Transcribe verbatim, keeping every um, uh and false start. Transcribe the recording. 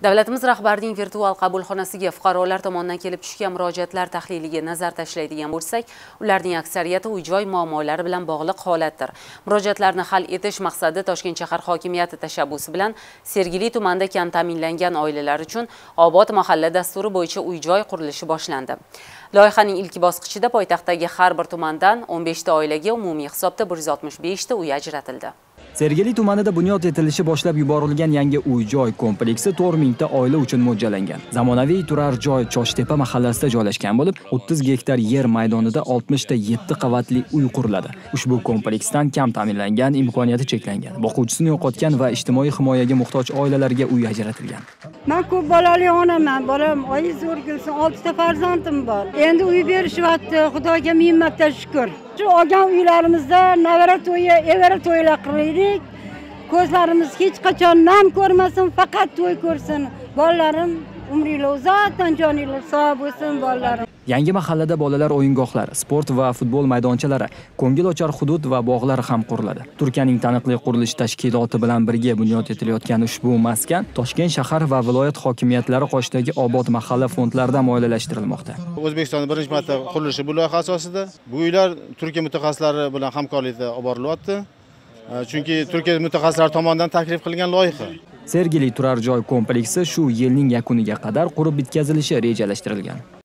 Davlatimiz rahbarining virtual qabulxonasiga fuqarolar tomonidan kelib tushgan murojaatlar tahliliga nazar tashlaydigan bo'lsak, ularning aksariyati uy-joy muammolari bilan bog'liq holatdir. Murojaatlarni hal etish maqsadida Toshkent shahar hokimiyati tashabbusi bilan Sergeli tumanida kam ta'minlangan oilalar uchun Obod mahalla dasturi bo'yicha uy-joy qurilishi boshlandi. Loyihaning ilk bosqichida poytaxtdagi har bir tumandan o'n besh ta oilaga umumiy hisobda bir yuz oltmish besh ta uy ajratildi. Sergeli tumanida bunyod etilishi boshlab yuborilgan yangi uy-joy kompleksi to'rt ming ta oila uchun mo'ljallangan. Zamonaviy turar joy Choshtepa mahallasida joylashgan bo'lib, o'ttiz gektar yer maydonida oltmish ta yetti qavatli uy quriladi. Ushbu kompleksdan kam ta'minlangan, imkoniyati cheklangan, boquvchisini yo'qotgan va ijtimoiy himoyaga muhtoj oilalarga uy ajratilgan. Men ko'p bolali onaman, bolam oyi zo'r kelsin, olti ta farzandim bor. Endi uy berishyapti, Xudoga ming marta shukr. Shu olgan uylarimizda navara to'yi, evara to'ylar qilaylik. Ko'zlarimiz hech qachon nam ko'rmasin, faqat to'y ko'rsin. Bolalarim umringlar uzoqdan joninglar sog' bo'lsin bolalarim. Yangi mahallada bolalar o'yingohlari, sport va futbol maydonchalari, ko'ngilochar hudud va bog'lar ham quriladi. Turkiyaning taniqli qurilish tashkiloti bilan birga bunyod etilayotgan ushbu maskan Toshkent shahar va viloyat hokimiyatlari qoshidagi Obod mahalla fondlaridan moliyalashtirilmoqda. O'zbekistonda birinchi marta qurilishi bu loyiha asosida bu uylar Turkiya mutaxassislari bilan hamkorlikda olib borilyapti. Chunki Turkiya mutaxassislari tomonidan taklif qilingan loyiha. Sergeli turar joy kompleksi shu yilning yakuniga qadar qurib bitkazilishi rejalashtirilgan.